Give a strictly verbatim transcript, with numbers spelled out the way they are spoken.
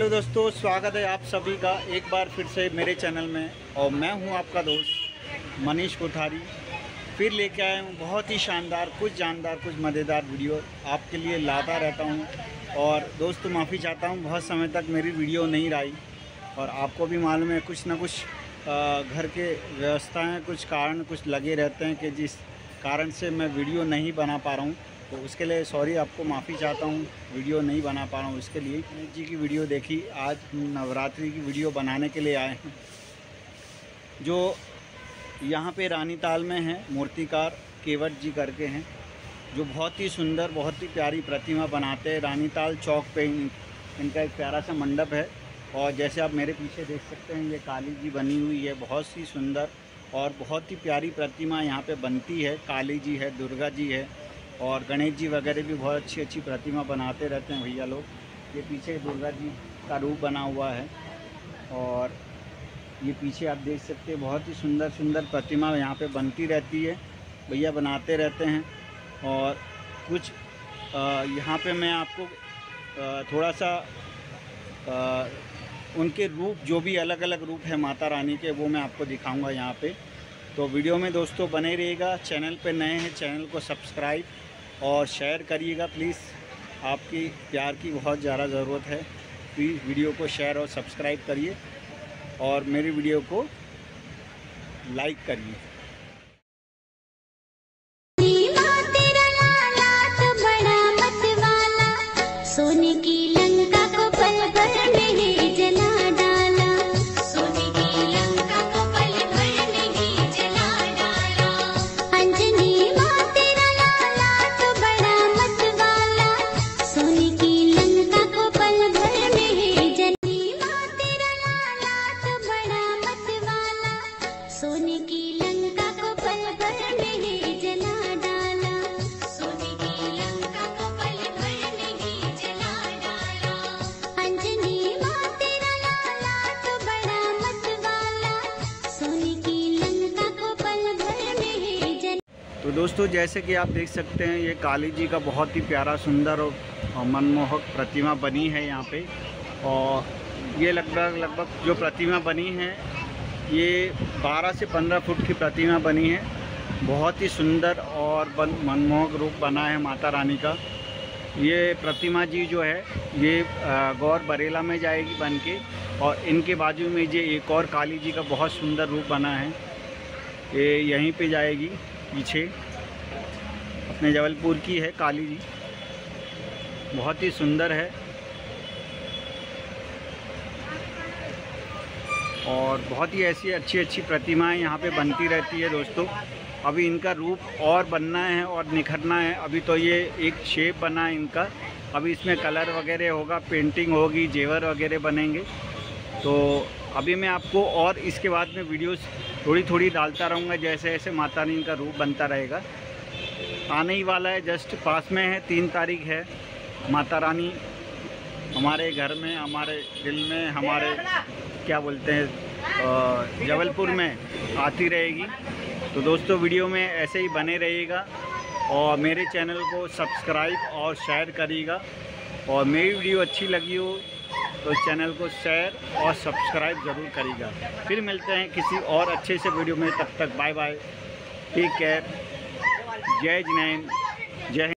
Hello दोस्तों, स्वागत है आप सभी का एक बार फिर से मेरे चैनल में। और मैं हूं आपका दोस्त मनीष कोठारी, फिर लेके आया हूं बहुत ही शानदार, कुछ जानदार, कुछ मज़ेदार वीडियो आपके लिए लाता रहता हूं। और दोस्तों माफ़ी चाहता हूं, बहुत समय तक मेरी वीडियो नहीं रही और आपको भी मालूम है कुछ ना कुछ घर के व्यवस्थाएँ, कुछ कारण कुछ लगे रहते हैं कि जिस कारण से मैं वीडियो नहीं बना पा रहा हूँ। तो उसके लिए सॉरी, आपको माफ़ी चाहता हूँ, वीडियो नहीं बना पा रहा हूँ उसके लिए। गणेश जी की वीडियो देखी, आज नवरात्रि की वीडियो बनाने के लिए आए हैं। जो यहाँ पे रानीताल में है, मूर्तिकार केवट जी करके हैं, जो बहुत ही सुंदर, बहुत ही प्यारी प्रतिमा बनाते हैं। रानीताल चौक पे इनका एक प्यारा सा मंडप है। और जैसे आप मेरे पीछे देख सकते हैं, ये काली जी बनी हुई है, बहुत सी सुंदर और बहुत ही प्यारी प्रतिमा यहाँ पे बनती है। काली जी है, दुर्गा जी है और गणेश जी वगैरह भी बहुत अच्छी अच्छी प्रतिमा बनाते रहते हैं भैया लोग। ये पीछे दुर्गा जी का रूप बना हुआ है और ये पीछे आप देख सकते हैं, बहुत ही सुंदर सुंदर प्रतिमा यहाँ पे बनती रहती है, भैया बनाते रहते हैं। और कुछ यहाँ पे मैं आपको आ, थोड़ा सा आ, उनके रूप, जो भी अलग अलग रूप है माता रानी के, वो मैं आपको दिखाऊंगा यहाँ पे। तो वीडियो में दोस्तों बने रहिएगा। चैनल पे नए हैं, चैनल को सब्सक्राइब और शेयर करिएगा प्लीज़। आपकी प्यार की बहुत ज़्यादा ज़रूरत है। प्लीज़ वीडियो को शेयर और सब्सक्राइब करिए और मेरी वीडियो को लाइक करिए। सोने की लंका को पल भर में ही जला डाला, सोने की लंका को पल भर में ही जला डाला। अंजनी माँ तेरा लाला तो बड़ा मतवाला, सोने की लंका को पल भर में ही जली। माँ तेरा लाला तो बड़ा मतवाला, सोने की लंका को पल भर में ही जला डाला, सोने की लंका को पल भर में ही जला डाला। अंजनी माँ तेरा लाला तो बड़ा मतवाला, सोने की लंका को पल भर में ही जला। तो दोस्तों जैसे कि आप देख सकते हैं, ये काली जी का बहुत ही प्यारा, सुंदर और मनमोहक प्रतिमा बनी है यहाँ पे। और ये लगभग लगभग जो प्रतिमा बनी है, ये बारह से पंद्रह फुट की प्रतिमा बनी है। बहुत ही सुंदर और मनमोहक रूप बना है माता रानी का। ये प्रतिमा जी जो है, ये गौर बरेला में जाएगी बन के। और इनके बाजू में ये एक और काली जी का बहुत सुंदर रूप बना है, ये यहीं पे जाएगी पीछे, अपने जबलपुर की है काली जी, बहुत ही सुंदर है। और बहुत ही ऐसी अच्छी अच्छी प्रतिमाएं यहाँ पे बनती रहती है दोस्तों। अभी इनका रूप और बनना है और निखरना है। अभी तो ये एक शेप बना है इनका, अभी इसमें कलर वगैरह होगा, पेंटिंग होगी, जेवर वगैरह बनेंगे। तो अभी मैं आपको और इसके बाद में वीडियोस थोड़ी थोड़ी डालता रहूँगा, जैसे जैसे माता रानी का रूप बनता रहेगा। आने ही वाला है, जस्ट पास में है, तीन तारीख है। माता रानी हमारे घर में, हमारे दिल में, हमारे क्या बोलते हैं जबलपुर में आती रहेगी। तो दोस्तों वीडियो में ऐसे ही बने रहिएगा और मेरे चैनल को सब्सक्राइब और शेयर करिएगा। और मेरी वीडियो अच्छी लगी हो तो चैनल को शेयर और सब्सक्राइब ज़रूर करिएगा। फिर मिलते हैं किसी और अच्छे से वीडियो में, तब तक बाय बाय, टेक केयर, जय जिनेंद्र, जय हिंद।